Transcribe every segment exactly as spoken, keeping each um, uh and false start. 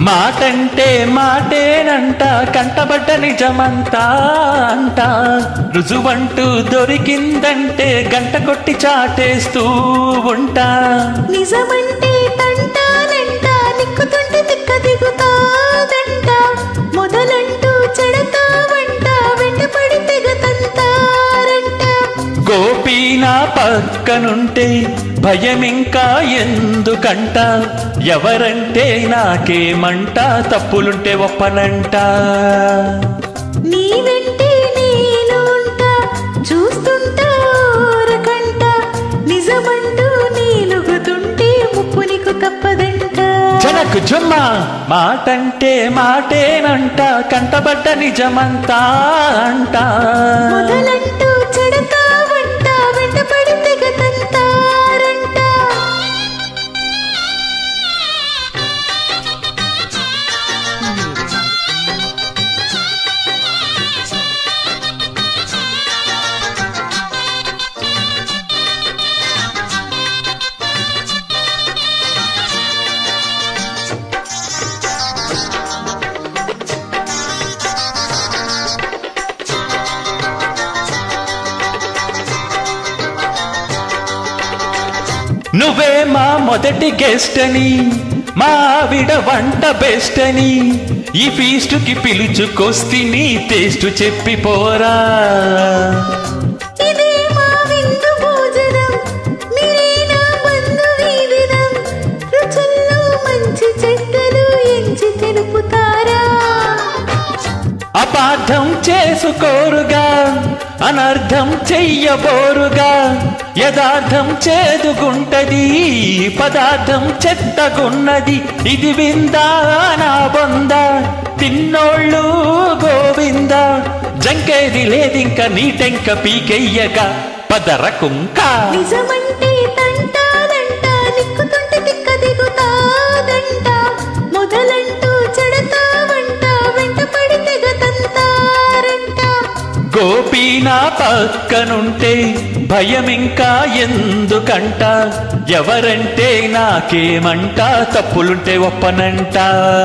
మాటంటే మాటేనంట కంటబడ్డ నిజమంతా అంట రుజువంటూ దొరికిందంటే గంట కొట్టి చాటేస్తూ ఉంటా నిజమంటే తంటానంట నిక్కుతుంటే తిక్క దిగుతాదంట మొదలంటూ చెడతావంట వెంటపడి తెగతంతారంట గోపీ నా పక్కనుంటే భయమింకా ఎందుకంట ఎవరంటే నాకేమంట తప్పులుంటే ఒప్పనంట నీ వెంటే నేను ఉంటా చూస్తుంటా ఊరకంట నిజమంటూ నీలుగుతుంటే ముప్పు నీకు తప్పదంట జనకు జుమ్మ మాటంటే మాటేనంట కంటబడ్డ నిజమంతా అంట మొదలంటూ చెడతావంట వెంటపడి తెగతంతారంట నువ్వే మా మొదటి గెస్ట్ అని మా ఆవిడ వంట బెస్ట్ అని ఈ ఫీస్టుకి పిలుచుకొస్తి నీ టేస్ట్ చెప్పిపోరా ఇదే మా విందు భోజనం మీరే నా బంధు వీధినం రుచుల్లో మంచి చెడ్డలు ఎంచి తెలుపుతారా అపార్థం చేసుకోరుగా అనర్థం చెయ్యబోరుగా యథార్థం చేదుగుంటది పదార్థం చెత్తగున్నది ఇది విందా నా బొంద తిన్నోళ్ళు గోవింద జంకేది లేదింక నీటెంక పీకెయ్యగా పదరకుంక నిజమంటే తంటానంట నిక్కుతుంటే తిక్క దిగుతాదంట మొదలంటూ చెడతావంట వెంటపడి తెగతంతారంట గోపీ నా పక్కనుంటే భయమింకా ఎందుకంట ఎవరంటే నాకేమంట తప్పులుంటే ఒప్పనంట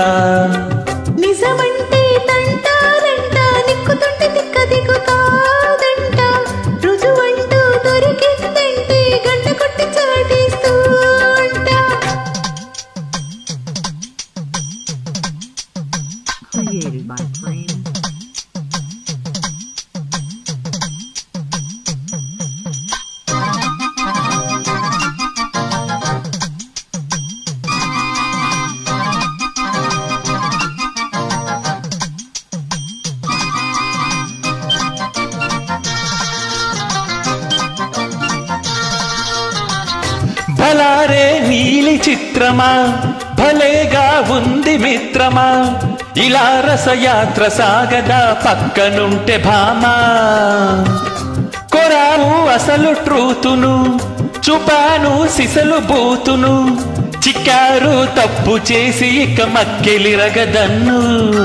నిజమంటే తంటానంట నిక్కుతుంటే తిక్క దిగుతాదంట రుజువంటూ దొరికిందంటే గంట కొట్టి చాటేస్తూ ఉంటా Created by Flame. భలారే నీలి చిత్రమా భలేగా ఉంది మిత్రమా ఇలా రసయాత్ర సాగదా పక్కనుంటే భామా కొరాను అసలు ట్రూతును చూపాను సిసలు బూతును చిక్కారు తప్పు చేసి ఇక మక్కెలిరగదన్ను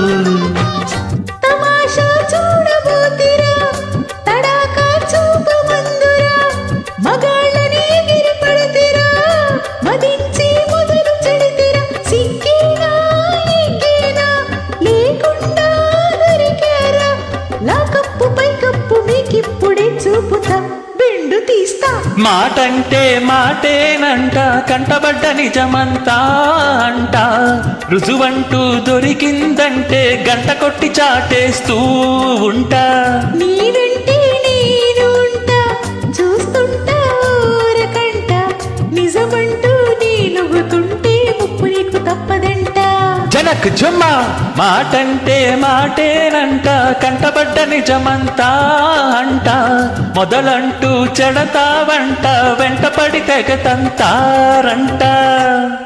తమాషా చూడబోతిరా తడాకా చూపు మందురా మగాళ్ళని గిరిపడతిరా మదించి మొదలు చెడితిరా సిక్కేనా ఎక్కేనా లేకుండా దొరికారా లాకప్పు పైకప్పు మీకిప్పుడే చూపుతా బెండు తీస్తా మాటంటే మాటేనంట కంటబడ్డ నిజమంతా అంట రుజువంటూ దొరికిందంటే గంట కొట్టి చాటేస్తూ ఉంటా నీ వెంటే నేను ఉంటా చూస్తుంటా ఊరకంట నిజమంటూ నీలుగుతుంటే ముప్పు నీకు తప్పదంట జనక్ జుమ్మ మాటంటే మాటేనంట కంటబడ్డ నిజమంతా అంట మొదలంటూ చెడతావంట వెంటపడి తెగతంతారంట